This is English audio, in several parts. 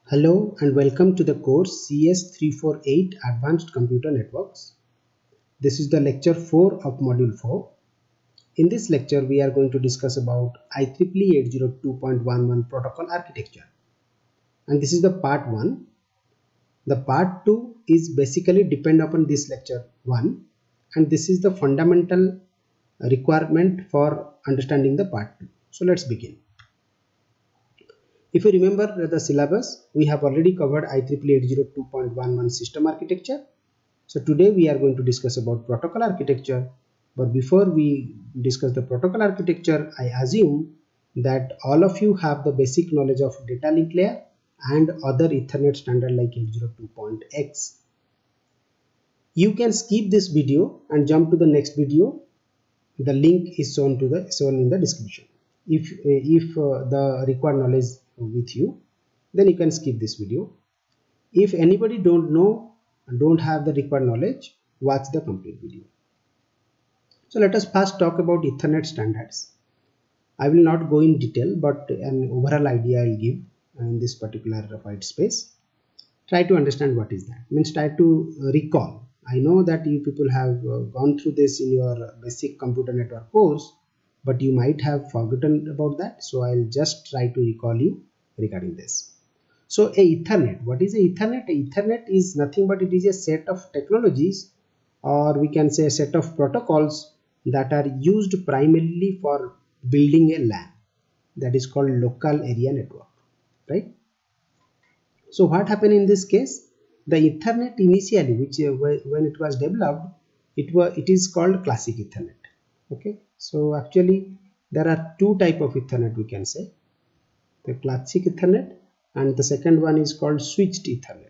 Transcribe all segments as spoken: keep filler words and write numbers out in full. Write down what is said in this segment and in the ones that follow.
Hello and welcome to the course C S three forty-eight Advanced Computer Networks. This is the lecture four of module four. In this lecture we are going to discuss about I E E E eight oh two dot eleven protocol architecture. And this is the part one. The part two is basically depend upon this lecture one, and this is the fundamental requirement for understanding the part two. So let's begin. If you remember the syllabus, we have already covered I E E E eight oh two dot eleven system architecture. So today we are going to discuss about protocol architecture. But before we discuss the protocol architecture, I assume that all of you have the basic knowledge of data link layer and other Ethernet standard like eight oh two dot X. You can skip this video and jump to the next video. The link is shown to the shown in the description. If if uh, the required knowledge with you, then you can skip this video. If anybody don't know and don't have the required knowledge, watch the complete video. So let us first talk about Ethernet standards. I will not go in detail, but an overall idea I will give in this particular white space. Try to understand what is that. Means try to recall. I know that you people have gone through this in your basic computer network course, but you might have forgotten about that. So I'll just try to recall you regarding this. So a Ethernet, what is a Ethernet? A Ethernet is nothing but it is a set of technologies, or we can say a set of protocols that are used primarily for building a LAN, that is called local area network, right? So what happened in this case? The Ethernet initially, which uh, when it was developed, it was it is called classic Ethernet. Okay, so actually there are two type of Ethernet, we can say, the classic Ethernet and the second one is called switched Ethernet.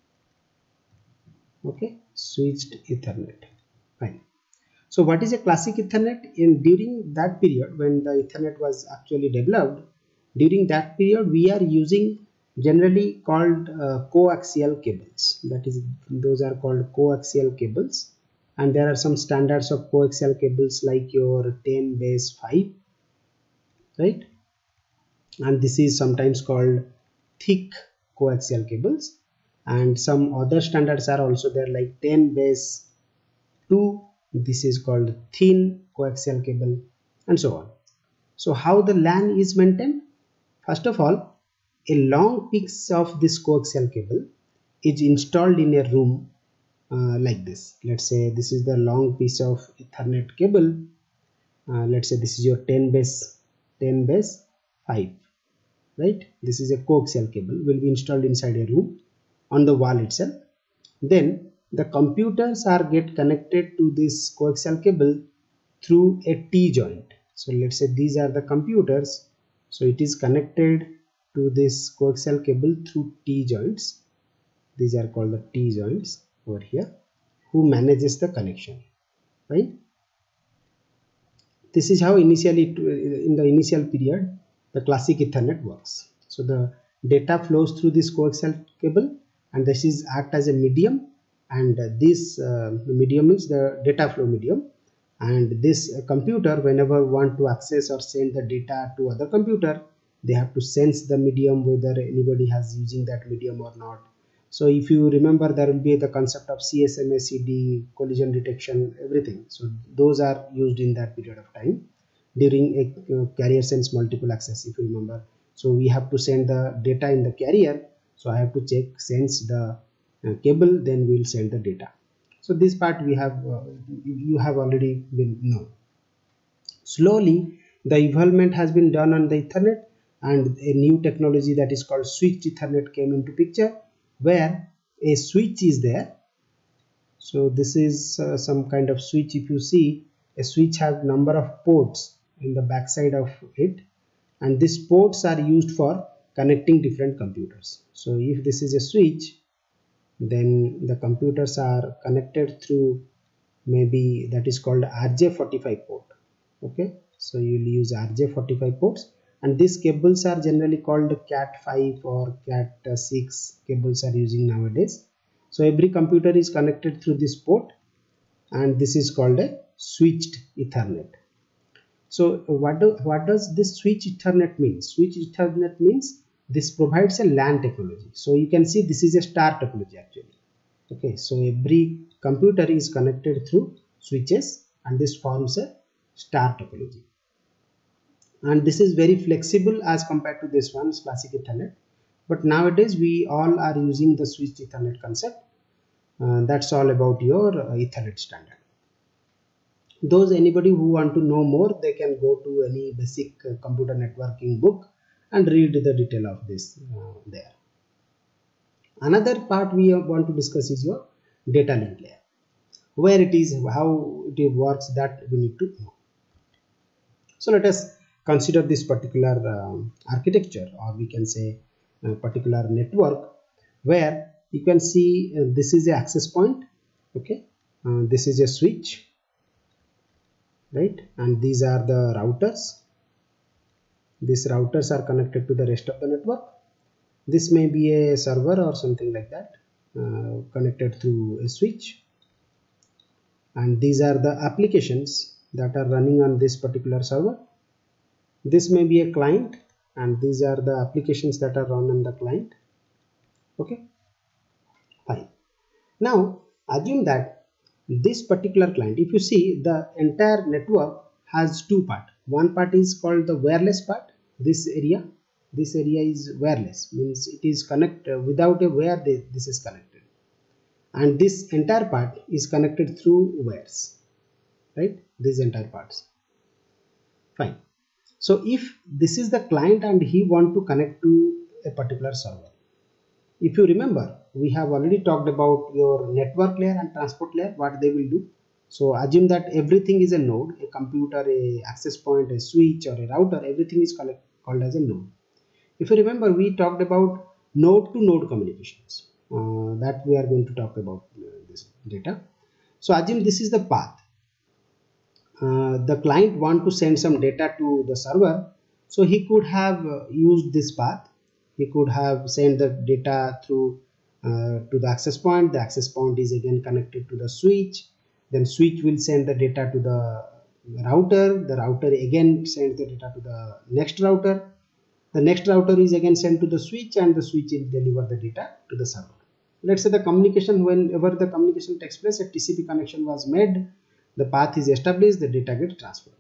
Okay, switched Ethernet. Fine. So what is a classic Ethernet? In during that period when the Ethernet was actually developed, during that period we are using generally called uh, coaxial cables. That is, those are called coaxial cables, and there are some standards of coaxial cables like your ten base five, right? And this is sometimes called thick coaxial cables, and some other standards are also there like ten base two. This is called thin coaxial cable, and so on. So how the LAN is maintained? First of all, a long piece of this coaxial cable is installed in a room uh, like this. Let's say this is the long piece of Ethernet cable. Uh, let's say this is your ten base five, right? This is a coaxial cable, will be installed inside a room on the wall itself. Then the computers are get connected to this coaxial cable through a T-joint. So let's say these are the computers. So it is connected to this coaxial cable through T-joints. These are called the T-joints over here, who manages the connection, right? This is how initially, in the initial period, the classic Ethernet works. So the data flows through this coaxial cable, and this is act as a medium, and this uh, medium is the data flow medium, and this uh, computer, whenever want to access or send the data to other computer, they have to sense the medium, whether anybody has using that medium or not. So if you remember, there will be the concept of C S M A C D, collision detection, everything. So those are used in that period of time during a uh, carrier sense multiple access, if you remember. So we have to send the data in the carrier. So I have to check sense the uh, cable, then we will send the data. So this part we have uh, you have already been known. Slowly the evolvement has been done on the Ethernet, and a new technology that is called switched Ethernet came into picture, where a switch is there. So this is uh, some kind of switch. If you see, a switch has number of ports in the back side of it, and these ports are used for connecting different computers. So if this is a switch, then the computers are connected through maybe that is called R J forty-five port. Okay, so you will use R J forty-five ports, and these cables are generally called cat five or cat six cables are using nowadays. So every computer is connected through this port, and this is called a switched Ethernet. So what do what does this switch Ethernet mean? Switch Ethernet means this provides a LAN technology. So you can see this is a star topology actually. Okay, so every computer is connected through switches and this forms a star topology. And this is very flexible as compared to this one, classic Ethernet. But nowadays we all are using the switched Ethernet concept. Uh, that's all about your uh, Ethernet standard. Those anybody who want to know more, they can go to any basic uh, computer networking book and read the detail of this uh, there. Another part we want to discuss is your data link layer. Where it is, how it works, that we need to know. So let us consider this particular um, architecture, or we can say a particular network, where you can see uh, this is the access point. Okay, uh, this is a switch, right? And these are the routers. These routers are connected to the rest of the network. This may be a server or something like that, uh, connected through a switch. And these are the applications that are running on this particular server. This may be a client, and these are the applications that are run on the client. Okay, fine. Now assume that this particular client, if you see, the entire network has two parts. One part is called the wireless part. This area, this area is wireless, means it is connected without a wire. This is connected, and this entire part is connected through wires, right? These entire parts. Fine. So if this is the client and he want to connect to a particular server, if you remember, we have already talked about your network layer and transport layer, what they will do. So assume that everything is a node, a computer, a access point, a switch, or a router, everything is called, called as a node. If you remember, we talked about node to node communications, uh, that we are going to talk about uh, this data. So assume this is the path. Uh, the client want to send some data to the server, so he could have uh, used this path. He could have sent the data through uh, to the access point. The access point is again connected to the switch. Then switch will send the data to the router. The router again sends the data to the next router. The next router is again sent to the switch, and the switch will deliver the data to the server. Let's say the communication, whenever the communication takes place, a T C P connection was made, the path is established, the data gets transferred.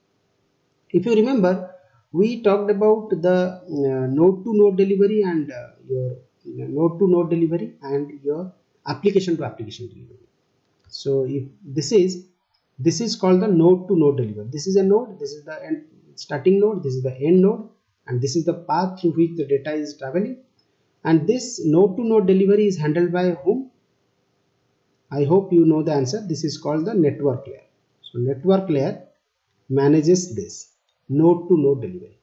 If you remember, we talked about the uh, node to node delivery and uh, your you know, node to node delivery and your application to application delivery. So if this is this is called the node to node delivery. This is a node, this is the end starting node, this is the end node, and this is the path through which the data is traveling. And this node to node delivery is handled by whom? I hope you know the answer. This is called the network layer. So network layer manages this node to node delivery.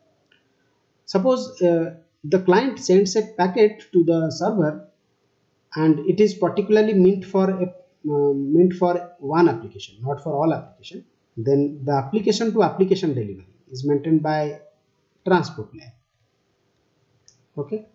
Suppose uh, the client sends a packet to the server, and it is particularly meant for a uh, meant for one application, not for all application. Then the application to application delivery is maintained by transport layer. Okay.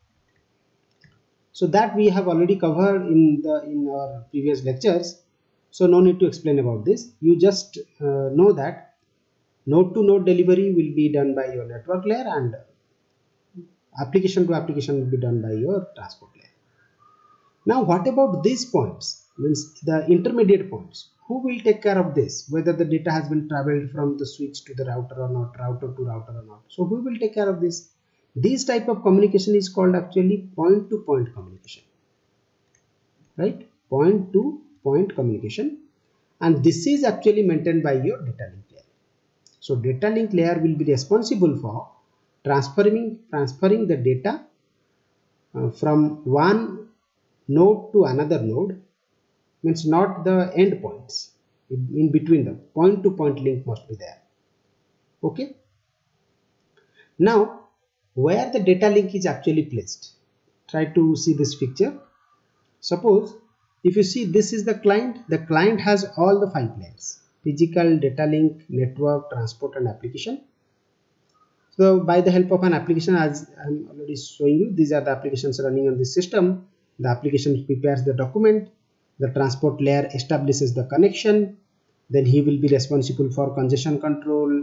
So that we have already covered in the in our previous lectures. So no need to explain about this. You just uh, know that node to node delivery will be done by your network layer, and application to application will be done by your transport layer. Now what about these points, means the intermediate points? Who will take care of this, whether the data has been traveled from the switch to the router or not, router to router or not? So who will take care of this? This type of communication is called actually point to point communication, right? Point to point communication, and this is actually maintained by your data link layer. So data link layer will be responsible for transferring transferring the data uh, from one node to another node, means not the end points, in, in between them, point to point link must be there. Okay. Now where the data link is actually placed, try to see this picture. Suppose if you see, this is the client. The client has all the five layers: physical, data link, network, transport, and application. So by the help of an application, as I'm already showing you, these are the applications running on this system. The application prepares the document, the transport layer establishes the connection, then he will be responsible for congestion control,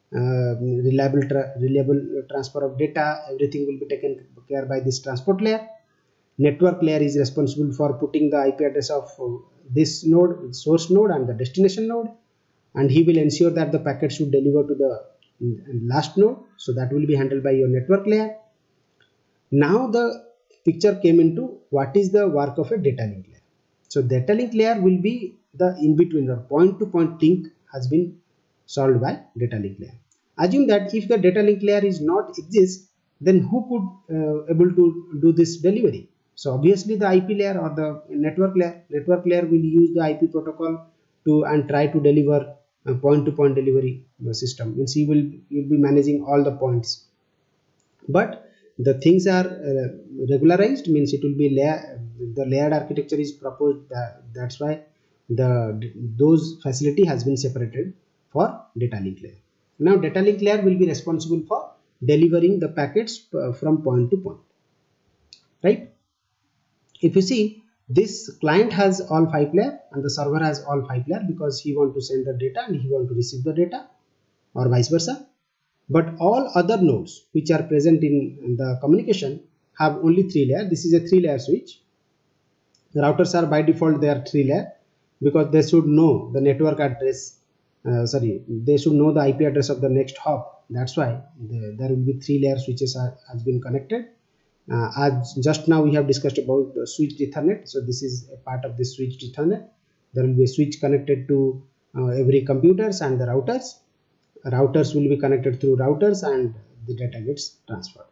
uh, reliable tra reliable transfer of data, everything will be taken care by this transport layer. Network layer is responsible for putting the I P address of uh, this node, source node, and the destination node, and he will ensure that the packet should deliver to the last node. So that will be handled by your network layer. Now the picture came into what is the work of a data link layer. So data link layer will be the in-between or point-to-point link has been solved by data link layer. Assume that if the data link layer is not exist, then who could uh, able to do this delivery? So obviously the I P layer or the network layer. Network layer will use the I P protocol to and try to deliver a point-to-point delivery system. Means he will will be managing all the points. But the things are uh, regularized, means it will be layer, the layered architecture is proposed. That, that's why the those facility has been separated for data link layer. Now data link layer will be responsible for delivering the packets uh, from point to point, right? If you see, this client has all five layer and the server has all five layer, because he want to send the data and he want to receive the data, or vice versa. But all other nodes which are present in the communication have only three layer. This is a three layer switch. The routers are by default they are three layer, because they should know the network address, uh, sorry, they should know the I P address of the next hop. That's why the, there will be three layer switches are, has been connected. Uh, as just now we have discussed about the switched Ethernet. So this is a part of the switched Ethernet. There will be a switch connected to uh, every computers and the routers. Routers will be connected through routers and the data gets transferred.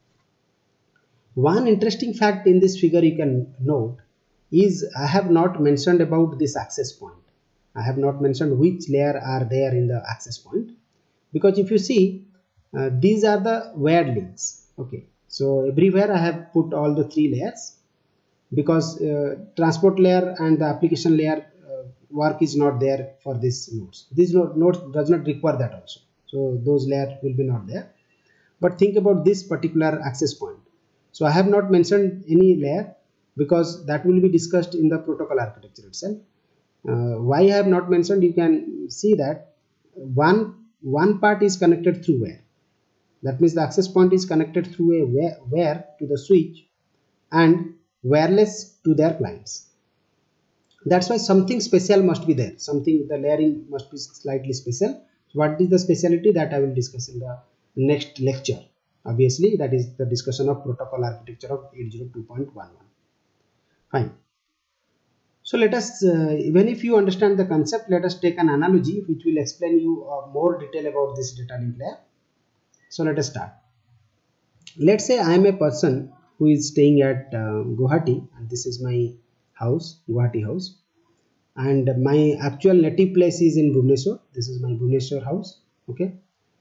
One interesting fact in this figure you can note is I have not mentioned about this access point. I have not mentioned which layer are there in the access point, because if you see uh, these are the wired links. Okay, so everywhere I have put all the three layers, because uh, transport layer and the application layer uh, work is not there for these nodes. These node, nodes does not require that also. So those layer will be not there. But think about this particular access point. So I have not mentioned any layer, because that will be discussed in the protocol architecture itself. Uh, why I have not mentioned, you can see that one, one part is connected through wire. That means the access point is connected through a wire, wire to the switch and wireless to their clients. That's why something special must be there. Something, the layering must be slightly special. So what is the speciality, that I will discuss in the next lecture. Obviously, that is the discussion of protocol architecture of eight oh two dot eleven. Fine. So let us, uh, even if you understand the concept, let us take an analogy which will explain you uh, more detail about this data link layer. So let us start. Let's say I am a person who is staying at uh, Guwahati, and this is my house, Guwahati house, and my actual native place is in Bhubaneswar. This is my Bhubaneswar house. Okay.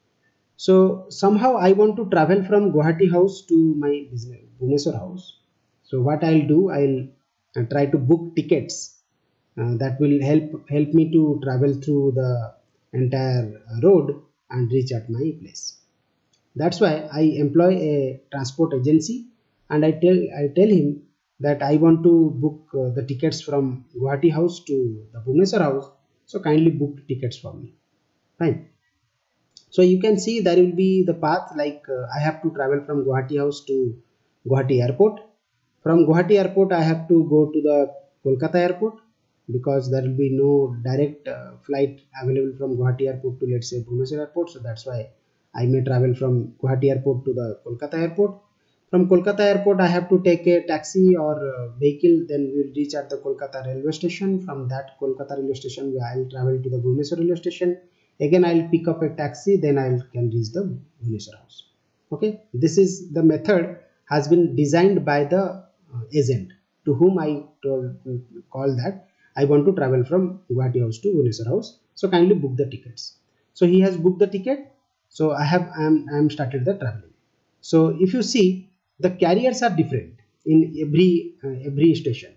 So somehow I want to travel from Guwahati house to my business Bhubaneswar house. So what I'll do, I'll uh, try to book tickets uh, that will help help me to travel through the entire road and reach at my place. That's why I employ a transport agency, and I tell I tell him that I want to book uh, the tickets from Guwahati house to the Bhubaneswar house. So kindly book tickets for me. Fine. So you can see there will be the path, like uh, I have to travel from Guwahati house to Guwahati airport. From Guwahati airport I have to go to the Kolkata airport, because there will be no direct uh, flight available from Guwahati airport to, let's say, Bhubaneswar airport. So that's why I may travel from Guwahati airport to the Kolkata airport. From Kolkata airport I have to take a taxi or a vehicle, then we will reach at the Kolkata railway station. From that Kolkata railway station I will travel to the Bhubaneswar railway station. Again I will pick up a taxi, then I can reach the Bhubaneswar house. Okay, this is the method has been designed by the uh, agent to whom I told, call that I want to travel from Guwahati house to Bhubaneswar house. So kindly book the tickets. So he has booked the ticket. So I have I am I am started the traveling. So if you see, the carriers are different in every uh, every station.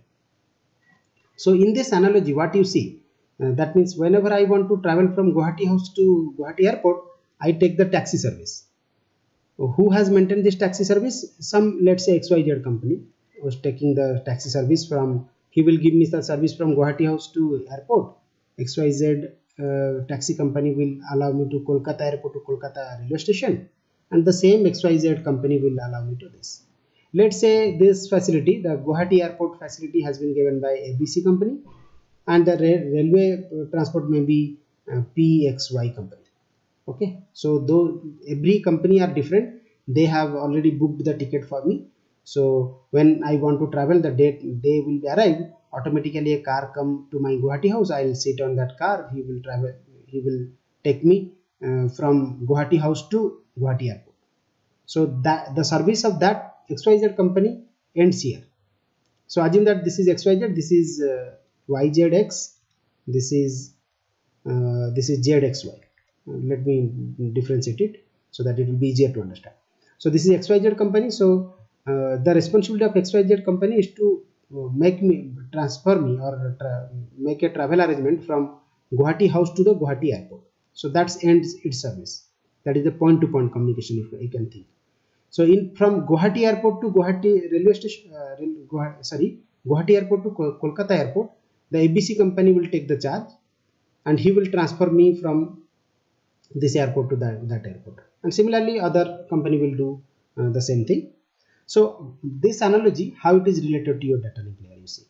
So in this analogy, what you see, uh, that means whenever I want to travel from Guwahati house to Guwahati airport, I take the taxi service. Who has maintained this taxi service? Some, let's say, X Y Z company was taking the taxi service from, he will give me the service from Guwahati house to airport. X Y Z uh, taxi company will allow me to Kolkata airport to Kolkata railway station, and the same X Y Z company will allow me to this. Let's say this facility, the Guwahati airport facility, has been given by A B C company, and the railway transport may be uh, P X Y company. Okay, so though every company are different, they have already booked the ticket for me. So when I want to travel, the date they will be arrived, automatically a car come to my Guwahati house. I'll sit on that car. He will travel. He will take me uh, from Guwahati house to Guwahati airport. So that the service of that X Y Z company ends here. So assume that this is X Y Z, this is uh, Y Z X, this is uh, this is Z X Y. Uh, let me differentiate it so that it will be easier to understand. So this is X Y Z company. So uh, the responsibility of X Y Z company is to uh, make me transfer me or make a travel arrangement from Guwahati house to the Guwahati airport. So that's ends its service. That is the point-to-point -point communication, if you can think. So in from Guwahati airport to Guwahati railway station, uh, Guwahati, sorry, Guwahati airport to Kolkata airport, the A B C company will take the charge, and he will transfer me from this airport to that, that airport. And similarly, other company will do uh, the same thing. So this analogy, how it is related to your data link layer, you see.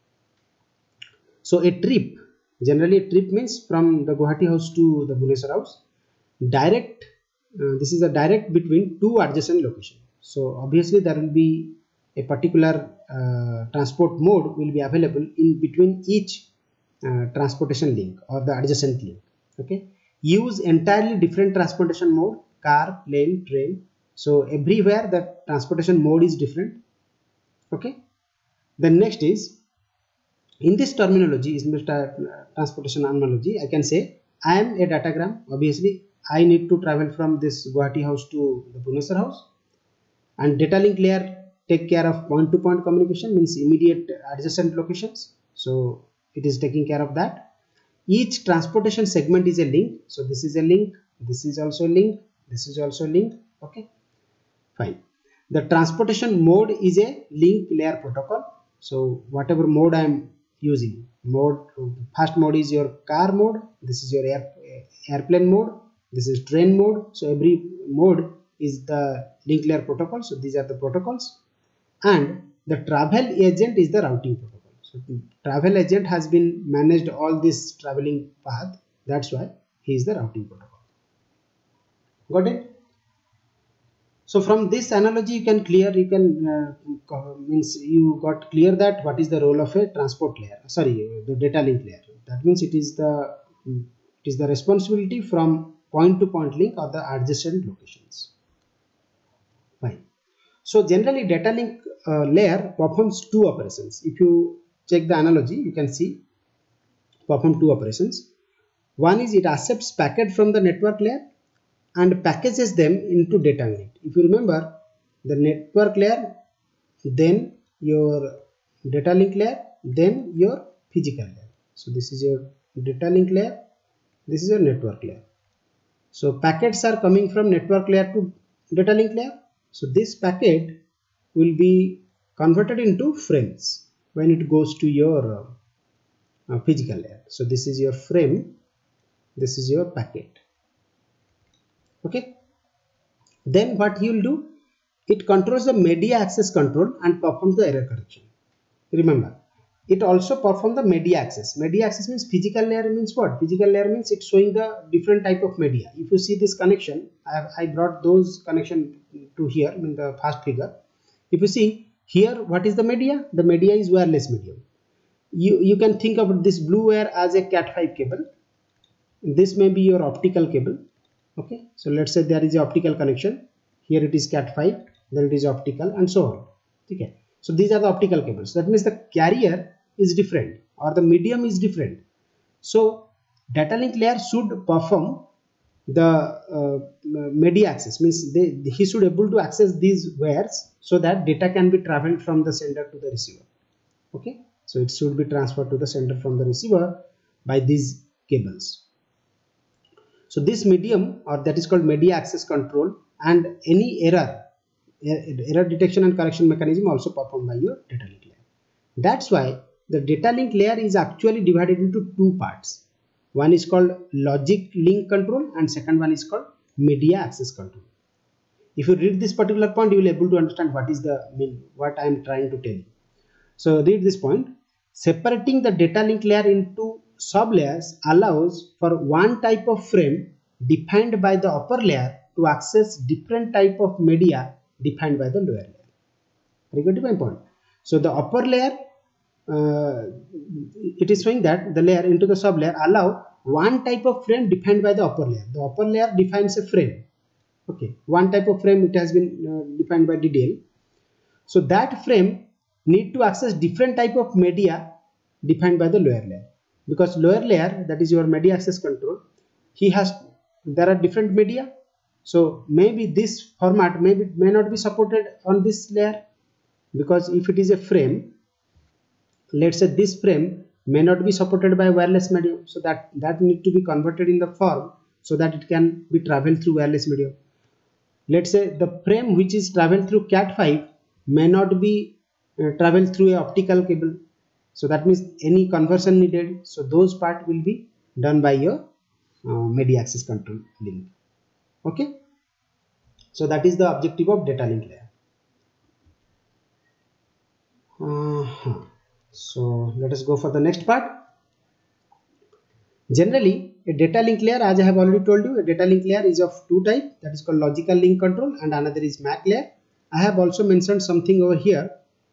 So a trip, generally a trip means from the Guwahati house to the Bhubaneswar house, direct, uh, this is a direct between two adjacent locations. So obviously there will be a particular uh, transport mode will be available in between each uh, transportation link or the adjacent link. Okay, use entirely different transportation mode, car, plane, train. So everywhere the transportation mode is different. Okay, the next is, in this terminology, is transportation analogy, I can say I am a datagram. Obviously I need to travel from this Guwahati house to the Bhubaneswar house, and data link layer take care of point-to-point -point communication, means immediate adjacent locations. So it is taking care of that. Each transportation segment is a link. So this is a link, this is also a link, this is also a link. Okay, fine. The transportation mode is a link layer protocol. So whatever mode I am using, mode first mode is your car mode, this is your air, airplane mode, this is train mode. So every mode is the link layer protocol. So these are the protocols, and the travel agent is the routing protocol. So the travel agent has been managed all this traveling path. That's why he is the routing protocol. Got it? So from this analogy, you can clear, you can uh, means you got clear that what is the role of a transport layer. Sorry, the data link layer. That means it is the it is the responsibility from point-to-point -point link or the adjacent locations. Fine. So generally, data link uh, layer performs two operations. If you check the analogy, you can see perform two operations. One is it accepts packet from the network layer and packages them into data link. If you remember, the network layer, then your data link layer, then your physical layer. So this is your data link layer, this is your network layer. So packets are coming from network layer to data link layer. So this packet will be converted into frames when it goes to your uh, physical layer. So this is your frame, this is your packet. Okay, then what you will do, it controls the media access control and performs the error correction. Remember, it also performs the media access. Media access means physical layer means what? Physical layer means it's showing the different type of media. If you see this connection, I, have, I brought those connection to here in the first figure. If you see here, what is the media? The media is wireless medium. You, you can think of this blue wire as a cat five cable. This may be your optical cable. Okay, so let's say there is a optical connection. Here it is cat five, then it is optical, and so on. Okay, so these are the optical cables. That means the carrier is different or the medium is different. So data link layer should perform the uh, media access, means they, he should able to access these wires so that data can be traveled from the sender to the receiver. Okay, so it should be transferred to the sender from the receiver by these cables. So this medium, or that is called media access control, and any error, error detection and correction mechanism also performed by your data link layer. That's why the data link layer is actually divided into two parts. One is called logic link control and second one is called media access control. If you read this particular point, you will be able to understand what is the mean, what I am trying to tell you. So read this point. Separating the data link layer into sub layers allows for one type of frame defined by the upper layer to access different type of media defined by the lower layer. Are you getting my point? So the upper layer, uh, it is showing that the layer into the sub layer allow one type of frame defined by the upper layer. The upper layer defines a frame. Okay, one type of frame, it has been uh, defined by D D L. So that frame need to access different type of media defined by the lower layer, because lower layer, that is your media access control, he has, there are different media. So maybe this format maybe may not be supported on this layer, because if it is a frame, let's say this frame may not be supported by wireless medium, so that that need to be converted in the form so that it can be traveled through wireless medium. Let's say the frame which is traveled through cat five may not be uh, traveled through a optical cable, so that means any conversion needed, so those part will be done by your uh, media access control link. Okay, so that is the objective of data link layer. Uh-huh. So let us go for the next part. Generally, a data link layer, as I have already told you, a data link layer is of two types, that is called logical link control and another is M A C layer. I have also mentioned something over here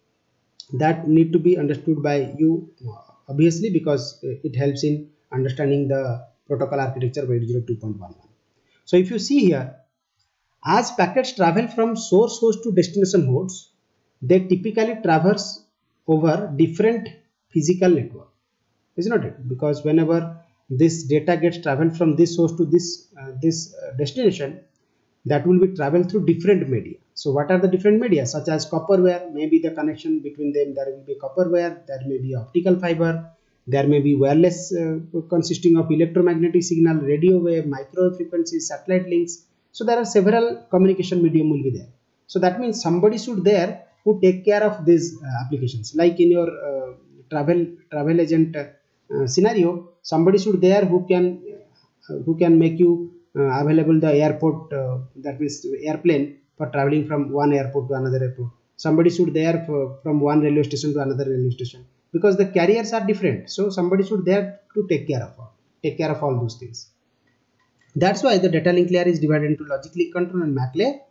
that need to be understood by you, obviously, because it helps in understanding the protocol architecture of eight oh two dot eleven. So if you see here, as packets travel from source host to destination hosts, they typically traverse over different physical network, is not it? Because whenever this data gets traveled from this source to this uh, this uh, destination, that will be traveled through different media. So what are the different media? Such as copper wire, maybe the connection between them, there will be copper wire, there may be optical fiber, there may be wireless uh, consisting of electromagnetic signal, radio wave, microwave frequencies, satellite links. So there are several communication medium will be there. So that means somebody should there who take care of these uh, applications. Like in your uh, travel travel agent uh, scenario, somebody should there who can uh, who can make you uh, available the airport, uh, that means airplane for traveling from one airport to another airport. Somebody should there for, from one railway station to another railway station, because the carriers are different. So somebody should there to take care of all, take care of all those things. That's why the data link layer is divided into logic link control and M A C layer.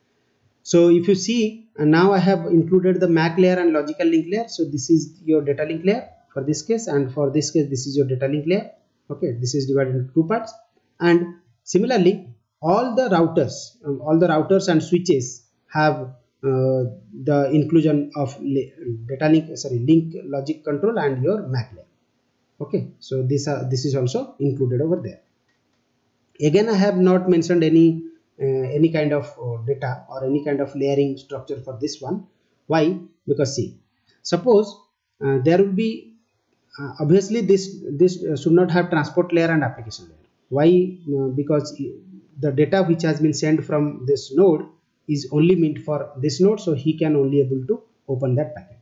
So if you see, and now I have included the M A C layer and logical link layer. So this is your data link layer for this case, and for this case this is your data link layer. Okay, this is divided into two parts. And similarly, all the routers, um, all the routers and switches have uh, the inclusion of data link, sorry, link logic control and your M A C layer. Okay, so this uh, this is also included over there. Again, I have not mentioned any uh, any kind of uh, data or any kind of layering structure for this one. Why? Because see, suppose uh, there will be uh, obviously this this uh, should not have transport layer and application layer. Why? Uh, because the data which has been sent from this node is only meant for this node, so he can only able to open that packet.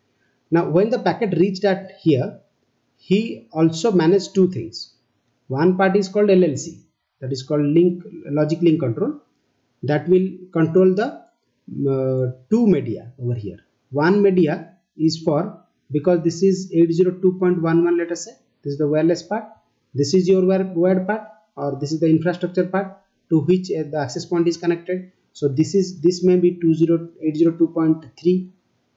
Now when the packet reached at here, he also managed two things. One part is called L L C, that is called link logic link control, that will control the uh, two media over here. One media is for, because this is eight oh two dot eleven, let us say this is the wireless part, this is your wired part, or this is the infrastructure part to which uh, the access point is connected. So this is this may be eight oh two dot three,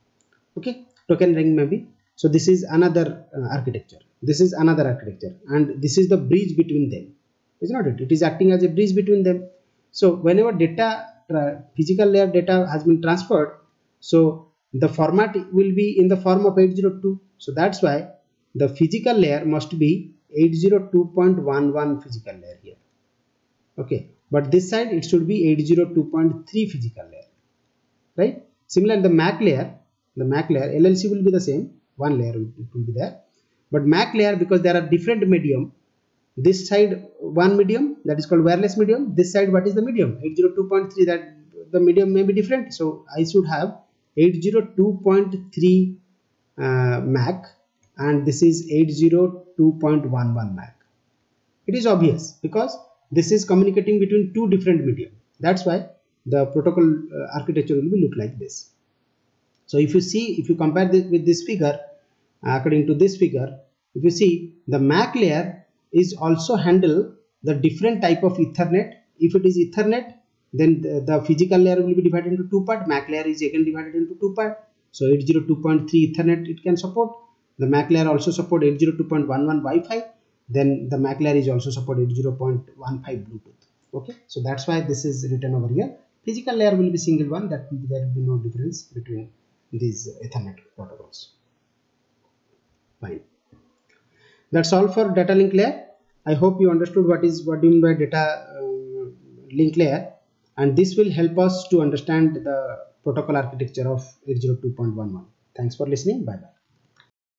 okay, token ring may be. So this is another uh, architecture, this is another architecture, and this is the bridge between them, is not it? It is acting as a bridge between them. So whenever data, uh, physical layer data has been transferred, so the format will be in the form of eight oh two. So that's why the physical layer must be eight oh two dot eleven physical layer here. Okay, but this side it should be eight oh two dot three physical layer, right? Similarly, the M A C layer, the M A C layer, L L C will be the same, one layer it will be there, but M A C layer, because there are different medium, this side one medium, that is called wireless medium, this side what is the medium, eight oh two dot three, that the medium may be different. So I should have eight oh two dot three uh, M A C, and this is eight oh two dot eleven M A C. It is obvious because this is communicating between two different medium. That's why the protocol uh, architecture will be look like this. So if you see, if you compare this with this figure, uh, according to this figure, if you see, the M A C layer is also handle the different type of Ethernet. If it is Ethernet, then the, the physical layer will be divided into two part. M A C layer is again divided into two part. So eight oh two dot three Ethernet it can support. The M A C layer also support eight oh two dot eleven Wi-Fi. Then the M A C layer is also support eight oh dot fifteen Bluetooth. Okay, so that's why this is written over here. Physical layer will be single one, that there will be no difference between these Ethernet protocols. Fine. That's all for data link layer. I hope you understood what is what do you mean by data uh, link layer, and this will help us to understand the protocol architecture of eight oh two dot eleven. Thanks for listening. Bye bye.